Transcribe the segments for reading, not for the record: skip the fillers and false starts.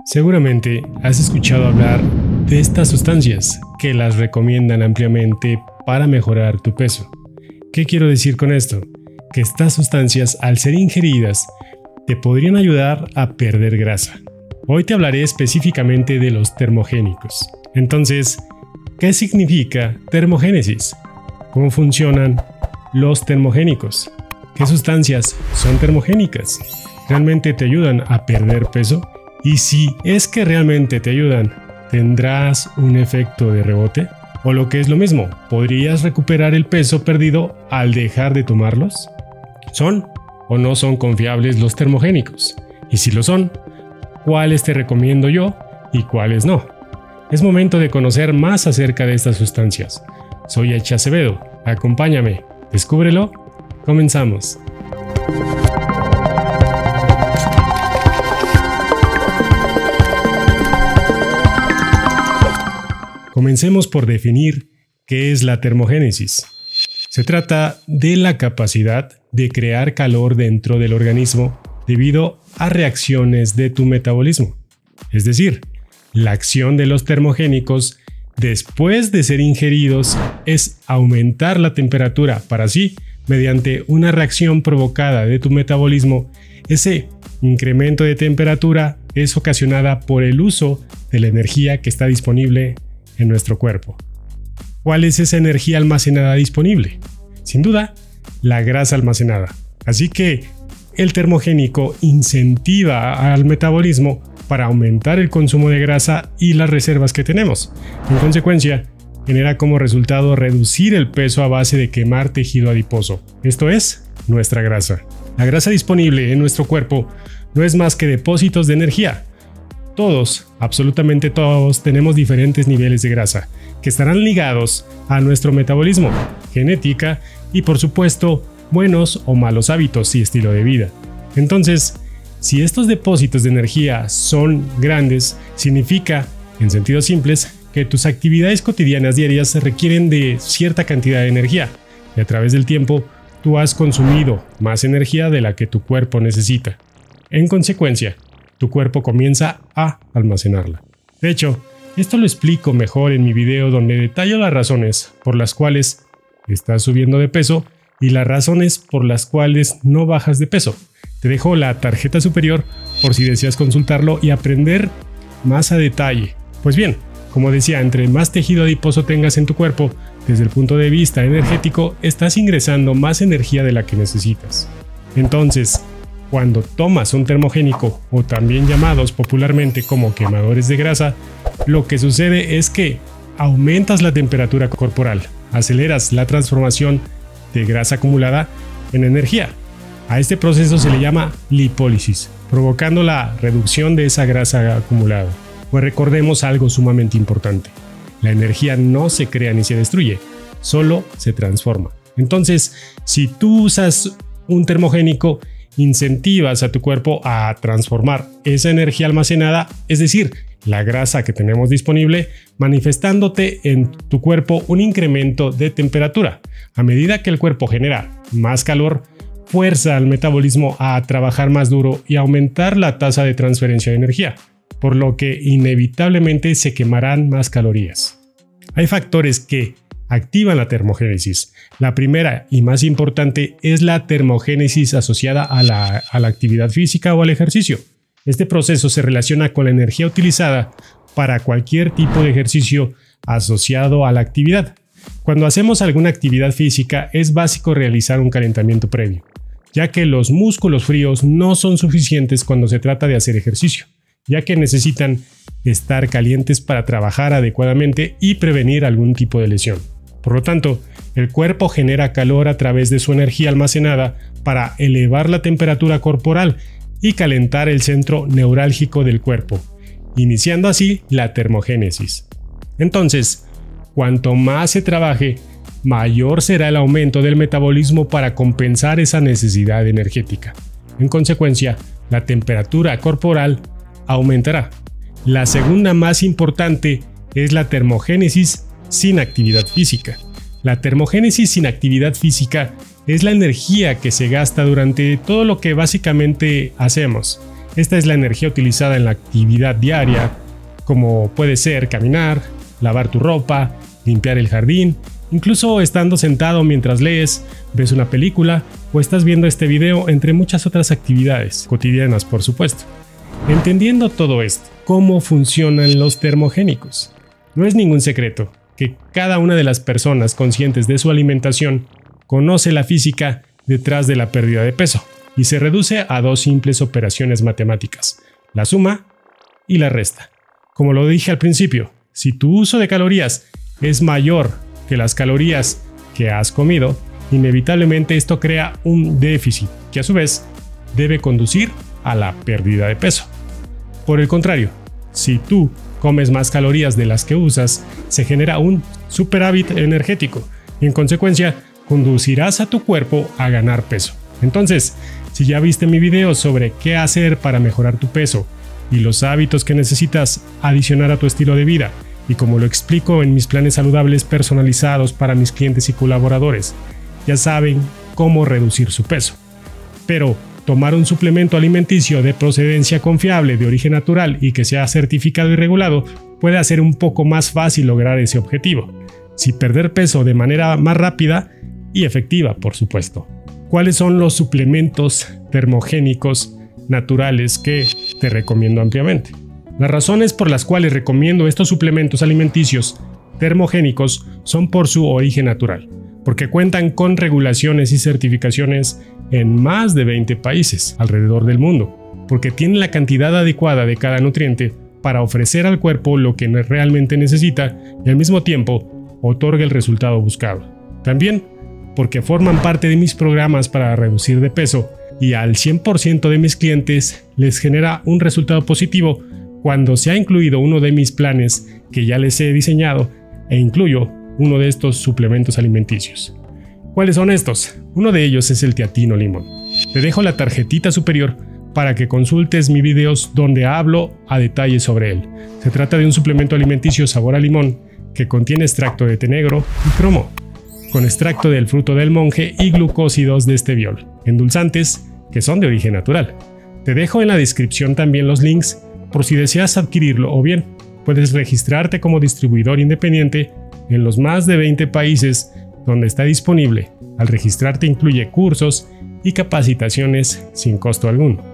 Seguramente has escuchado hablar de estas sustancias que las recomiendan ampliamente para mejorar tu peso. ¿Qué quiero decir con esto? Que estas sustancias, al ser ingeridas, te podrían ayudar a perder grasa. Hoy te hablaré específicamente de los termogénicos. Entonces, ¿qué significa termogénesis? ¿Cómo funcionan los termogénicos? ¿Qué sustancias son termogénicas? ¿Realmente te ayudan a perder peso? Y si es que realmente te ayudan, ¿tendrás un efecto de rebote? O lo que es lo mismo, ¿podrías recuperar el peso perdido al dejar de tomarlos? ¿Son o no son confiables los termogénicos? Y si lo son, ¿cuáles te recomiendo yo y cuáles no? Es momento de conocer más acerca de estas sustancias. Soy H. Acevedo, acompáñame, descúbrelo, comenzamos. Comencemos por definir qué es la termogénesis. Se trata de la capacidad de crear calor dentro del organismo debido a reacciones de tu metabolismo. Es decir, la acción de los termogénicos después de ser ingeridos es aumentar la temperatura para así, mediante una reacción provocada de tu metabolismo, ese incremento de temperatura es ocasionada por el uso de la energía que está disponible en nuestro cuerpo. ¿Cuál es esa energía almacenada disponible? Sin duda, la grasa almacenada. Así que el termogénico incentiva al metabolismo para aumentar el consumo de grasa y las reservas que tenemos. En consecuencia, genera como resultado reducir el peso a base de quemar tejido adiposo. Esto es, nuestra grasa. La grasa disponible en nuestro cuerpo no es más que depósitos de energía. Todos, absolutamente todos, tenemos diferentes niveles de grasa que estarán ligados a nuestro metabolismo, genética y, por supuesto, buenos o malos hábitos y estilo de vida. Entonces, si estos depósitos de energía son grandes, significa, en sentidos simples, que tus actividades cotidianas diarias requieren de cierta cantidad de energía y a través del tiempo tú has consumido más energía de la que tu cuerpo necesita. En consecuencia, tu cuerpo comienza a almacenarla. De hecho, esto lo explico mejor en mi video donde detallo las razones por las cuales estás subiendo de peso y las razones por las cuales no bajas de peso. Te dejo la tarjeta superior por si deseas consultarlo y aprender más a detalle. Pues bien, como decía, entre más tejido adiposo tengas en tu cuerpo, desde el punto de vista energético, estás ingresando más energía de la que necesitas. Entonces, cuando tomas un termogénico, o también llamados popularmente como quemadores de grasa, lo que sucede es que aumentas la temperatura corporal, aceleras la transformación de grasa acumulada en energía. A este proceso se le llama lipólisis, provocando la reducción de esa grasa acumulada. Pues recordemos algo sumamente importante: la energía no se crea ni se destruye, solo se transforma. Entonces, si tú usas un termogénico, incentivas a tu cuerpo a transformar esa energía almacenada, es decir, la grasa que tenemos disponible, manifestándote en tu cuerpo un incremento de temperatura. A medida que el cuerpo genera más calor, fuerza al metabolismo a trabajar más duro y aumentar la tasa de transferencia de energía, por lo que inevitablemente se quemarán más calorías. Hay factores que activan la termogénesis. La primera y más importante es la termogénesis asociada a la actividad física o al ejercicio. Este proceso se relaciona con la energía utilizada para cualquier tipo de ejercicio asociado a la actividad. Cuando hacemos alguna actividad física es básico realizar un calentamiento previo, ya que los músculos fríos no son suficientes cuando se trata de hacer ejercicio, ya que necesitan estar calientes para trabajar adecuadamente y prevenir algún tipo de lesión. Por lo tanto, el cuerpo genera calor a través de su energía almacenada para elevar la temperatura corporal y calentar el centro neurálgico del cuerpo, iniciando así la termogénesis. Entonces, cuanto más se trabaje, mayor será el aumento del metabolismo para compensar esa necesidad energética. En consecuencia, la temperatura corporal aumentará. La segunda más importante es la termogénesis sin actividad física. La termogénesis sin actividad física es la energía que se gasta durante todo lo que básicamente hacemos. Esta es la energía utilizada en la actividad diaria, como puede ser caminar, lavar tu ropa, limpiar el jardín, incluso estando sentado mientras lees, ves una película o estás viendo este video, entre muchas otras actividades cotidianas, por supuesto. Entendiendo todo esto, ¿cómo funcionan los termogénicos? No es ningún secreto que cada una de las personas conscientes de su alimentación conoce la física detrás de la pérdida de peso y se reduce a dos simples operaciones matemáticas, la suma y la resta. Como lo dije al principio, si tu uso de calorías es mayor que las calorías que has comido, inevitablemente esto crea un déficit que a su vez debe conducir a la pérdida de peso. Por el contrario, si tú comes más calorías de las que usas, se genera un superávit energético y en consecuencia conducirás a tu cuerpo a ganar peso. Entonces, si ya viste mi video sobre qué hacer para mejorar tu peso y los hábitos que necesitas adicionar a tu estilo de vida, y como lo explico en mis planes saludables personalizados para mis clientes y colaboradores, ya saben cómo reducir su peso. Pero tomar un suplemento alimenticio de procedencia confiable, de origen natural y que sea certificado y regulado puede hacer un poco más fácil lograr ese objetivo. Si perder peso de manera más rápida y efectiva, por supuesto. ¿Cuáles son los suplementos termogénicos naturales que te recomiendo ampliamente? Las razones por las cuales recomiendo estos suplementos alimenticios termogénicos son por su origen natural, porque cuentan con regulaciones y certificaciones en más de 20 países alrededor del mundo, porque tienen la cantidad adecuada de cada nutriente para ofrecer al cuerpo lo que realmente necesita y al mismo tiempo otorga el resultado buscado. También porque forman parte de mis programas para reducir de peso y al 100% de mis clientes les genera un resultado positivo cuando se ha incluido uno de mis planes que ya les he diseñado e incluyo uno de estos suplementos alimenticios. ¿Cuáles son estos? Uno de ellos es el Teatino Limón. Te dejo la tarjetita superior para que consultes mis videos donde hablo a detalle sobre él. Se trata de un suplemento alimenticio sabor a limón que contiene extracto de té negro y cromo, con extracto del fruto del monje y glucósidos de esteviol, endulzantes que son de origen natural. Te dejo en la descripción también los links por si deseas adquirirlo o bien puedes registrarte como distribuidor independiente en los más de 20 países donde está disponible. Al registrarte incluye cursos y capacitaciones sin costo alguno.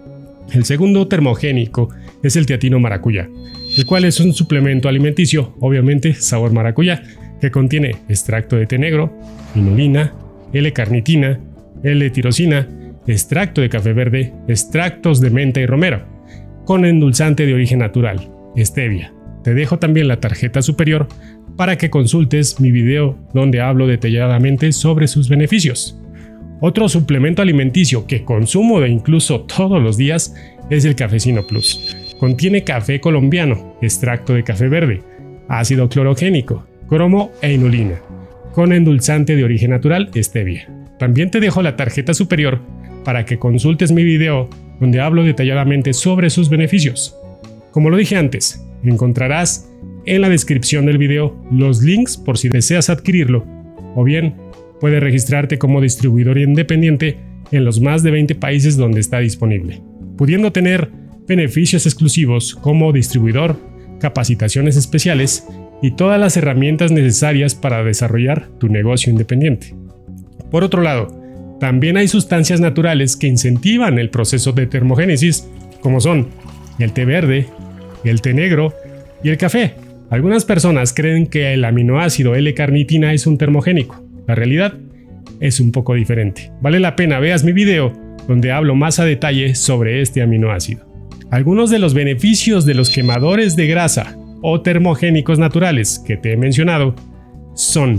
El segundo termogénico es el Teatino Maracuyá, el cual es un suplemento alimenticio, obviamente sabor maracuyá, que contiene extracto de té negro, inulina, L-carnitina, L-tirosina, extracto de café verde, extractos de menta y romero, con endulzante de origen natural, stevia. Te dejo también la tarjeta superior para que consultes mi video donde hablo detalladamente sobre sus beneficios. Otro suplemento alimenticio que consumo incluso todos los días es el Cafecino Plus. Contiene café colombiano, extracto de café verde, ácido clorogénico, cromo e inulina, con endulzante de origen natural, stevia. También te dejo la tarjeta superior para que consultes mi video donde hablo detalladamente sobre sus beneficios. Como lo dije antes, encontrarás en la descripción del video los links por si deseas adquirirlo, o bien puedes registrarte como distribuidor independiente en los más de 20 países donde está disponible, pudiendo tener beneficios exclusivos como distribuidor, capacitaciones especiales y todas las herramientas necesarias para desarrollar tu negocio independiente. Por otro lado, también hay sustancias naturales que incentivan el proceso de termogénesis, como son el té verde, el té negro y el café. Algunas personas creen que el aminoácido L-carnitina es un termogénico. La realidad es un poco diferente. Vale la pena veas mi video donde hablo más a detalle sobre este aminoácido. Algunos de los beneficios de los quemadores de grasa o termogénicos naturales que te he mencionado son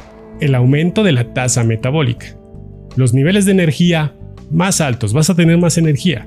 el aumento de la tasa metabólica, los niveles de energía más altos, vas a tener más energía,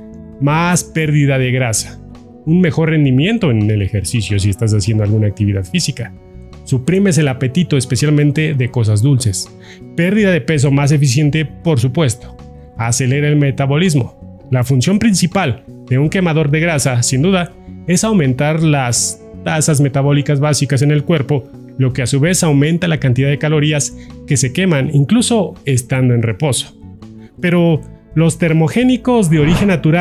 más pérdida de grasa, un mejor rendimiento en el ejercicio si estás haciendo alguna actividad física, suprimes el apetito especialmente de cosas dulces, pérdida de peso más eficiente por supuesto, acelera el metabolismo. La función principal de un quemador de grasa, sin duda, es aumentar las tasas metabólicas básicas en el cuerpo, lo que a su vez aumenta la cantidad de calorías que se queman incluso estando en reposo. Pero los termogénicos de origen natural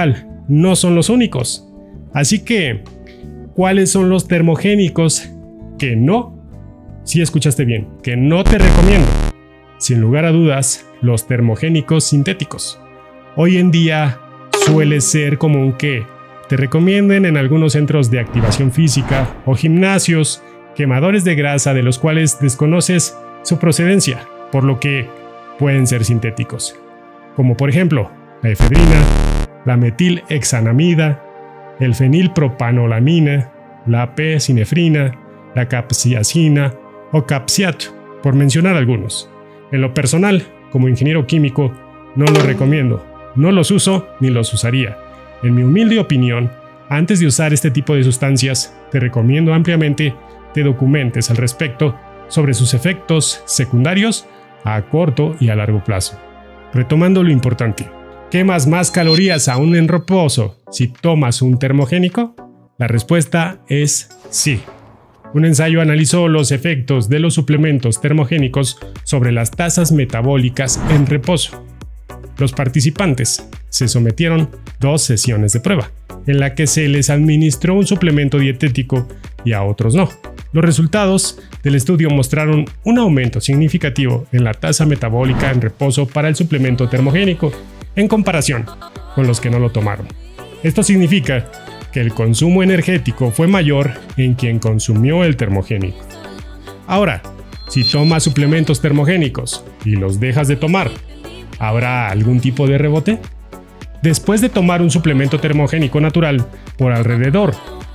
no son los únicos. Así que, ¿cuáles son los termogénicos que no? Sí, escuchaste bien, que no te recomiendo. Sin lugar a dudas, los termogénicos sintéticos. Hoy en día suele ser común que te recomienden en algunos centros de activación física o gimnasios quemadores de grasa de los cuales desconoces su procedencia, por lo que pueden ser sintéticos, como por ejemplo la efedrina, la metilhexanamida, el fenilpropanolamina, la P-sinefrina, la capsaicina o capsiato, por mencionar algunos. En lo personal, como ingeniero químico, no los recomiendo, no los uso ni los usaría. En mi humilde opinión, antes de usar este tipo de sustancias, te recomiendo ampliamente te documentes al respecto sobre sus efectos secundarios a corto y a largo plazo. Retomando lo importante, ¿quemas más calorías aún en reposo si tomas un termogénico? La respuesta es sí. Un ensayo analizó los efectos de los suplementos termogénicos sobre las tasas metabólicas en reposo. Los participantes se sometieron 2 sesiones de prueba, en la que se les administró un suplemento dietético y a otros no. Los resultados del estudio mostraron un aumento significativo en la tasa metabólica en reposo para el suplemento termogénico en comparación con los que no lo tomaron. Esto significa que el consumo energético fue mayor en quien consumió el termogénico. Ahora, si tomas suplementos termogénicos y los dejas de tomar, ¿habrá algún tipo de rebote? Después de tomar un suplemento termogénico natural por alrededor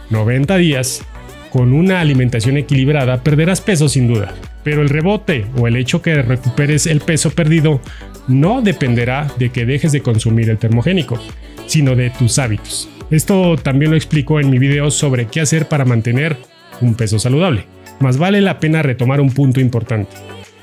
90 días, con una alimentación equilibrada perderás peso sin duda, pero el rebote o el hecho que recuperes el peso perdido no dependerá de que dejes de consumir el termogénico, sino de tus hábitos. Esto también lo explico en mi video sobre qué hacer para mantener un peso saludable. Mas vale la pena retomar un punto importante.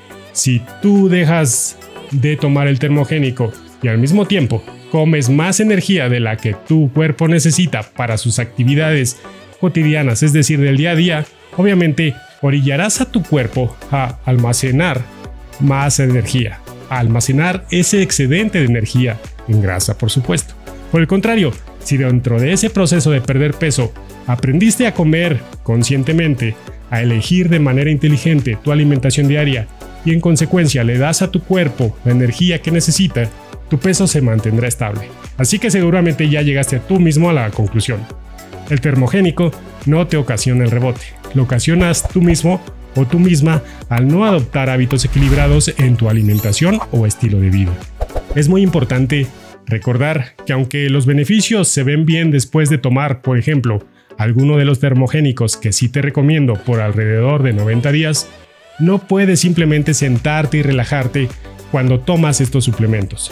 Si tú dejas de tomar el termogénico y al mismo tiempo comes más energía de la que tu cuerpo necesita para sus actividades cotidianas, es decir, del día a día, obviamente orillarás a tu cuerpo a almacenar más energía, a almacenar ese excedente de energía en grasa, por supuesto. Por el contrario, si dentro de ese proceso de perder peso aprendiste a comer conscientemente, a elegir de manera inteligente tu alimentación diaria y en consecuencia le das a tu cuerpo la energía que necesita, tu peso se mantendrá estable. Así que seguramente ya llegaste tú mismo a la conclusión. El termogénico no te ocasiona el rebote, lo ocasionas tú mismo o tú misma al no adoptar hábitos equilibrados en tu alimentación o estilo de vida. Es muy importante recordar que aunque los beneficios se ven bien después de tomar, por ejemplo, alguno de los termogénicos que sí te recomiendo por alrededor de 90 días, no puedes simplemente sentarte y relajarte cuando tomas estos suplementos.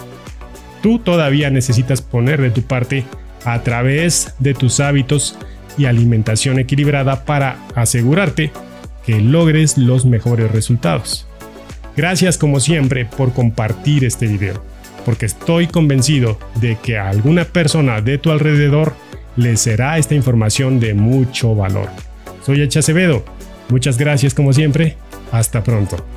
Tú todavía necesitas poner de tu parte a través de tus hábitos y alimentación equilibrada para asegurarte que logres los mejores resultados. Gracias como siempre por compartir este video, porque estoy convencido de que a alguna persona de tu alrededor le será esta información de mucho valor. Soy Echa Acevedo, muchas gracias como siempre, hasta pronto.